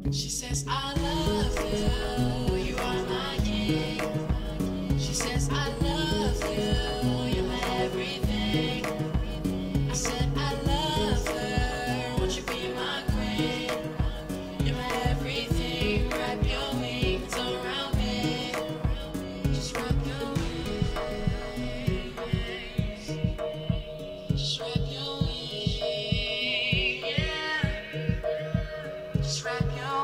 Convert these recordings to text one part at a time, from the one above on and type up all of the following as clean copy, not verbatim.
She says I love you, you are my king. She says I love you, you're my everything. I said I love her, won't you be my queen? You're my everything, wrap your wings around me. Just wrap your wings. Just wrap your wings, yeah. Just wrap your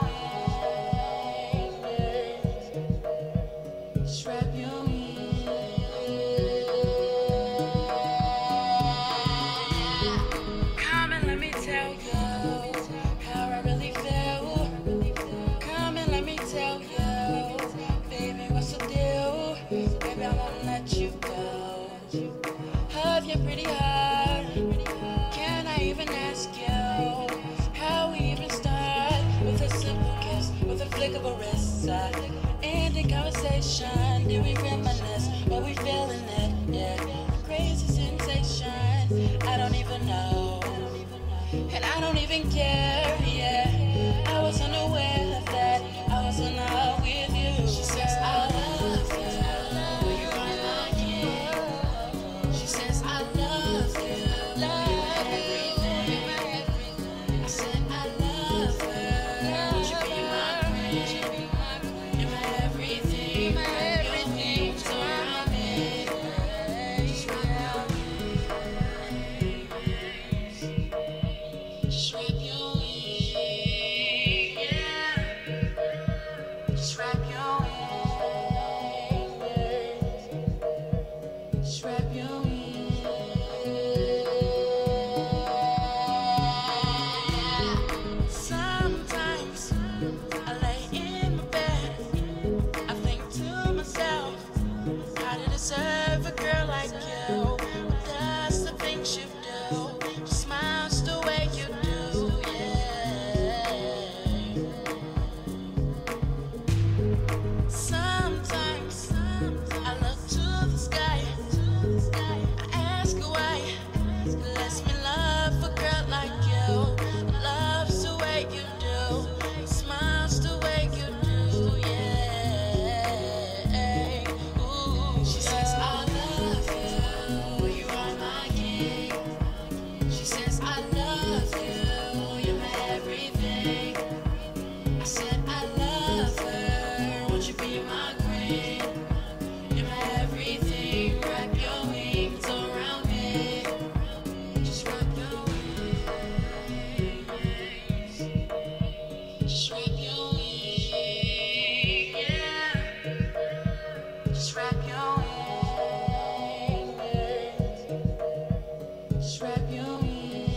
wings. Just wrap your wings. Come and let me tell you how I really feel. Come and let me tell you, baby, what's the deal? Baby, I won't let you go. Of your pretty heart, can I even ask you how we even start? With a simple kiss, with a flick of a wrist, ending conversation. Do we reminisce? Are we feeling it? Yeah, crazy sensation. I don't even know, and I don't even care. Yeah, I was unaware of that. I was in love with you. She says I love you, you are my king. She says I love you, you're my everything. I said I love her, won't you be my queen? You're my everything, wrap your wings around me. Just wrap your wings. Just wrap your wings, yeah. Just wrap your wings. Just wrap your wings. Sometimes I lay in my bed, I think to myself, how to deserve a girl like you. What does the things you do? She smiles the way you do, yeah. Sometimes I look to the sky, I ask her why she lets me love a girl like you. Loves the way you do, smiles the way you do, yeah. Ooh, she says I love you, you are my king. She says I love you, you're my everything. I said I love her, won't you be my queen? You're my everything, wrap your wings around me. Just wrap your wings. Just wrap your wings, yeah. Just wrap your wings. Just wrap your wings.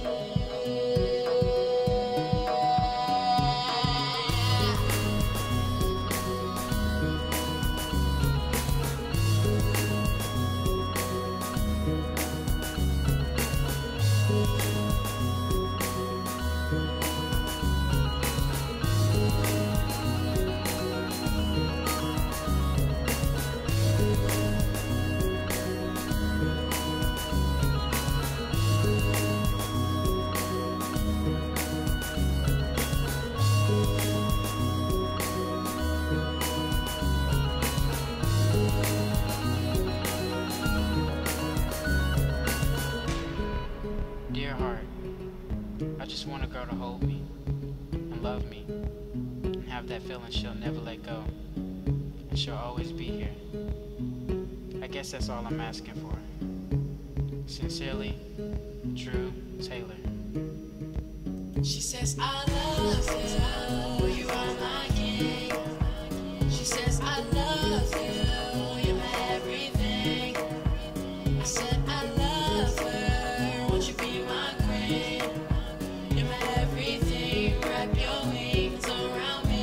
Dear heart, I just want a girl to hold me and love me and have that feeling she'll never let go and she'll always be here. I guess that's all I'm asking for. Sincerely, Drew Taylor. She says I love you, you are my king. She says I love you, you're my everything. I said I love her, won't you be my queen? You're my everything, wrap your wings around me.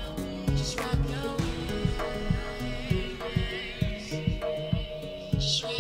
Just wrap your wings. Just wrap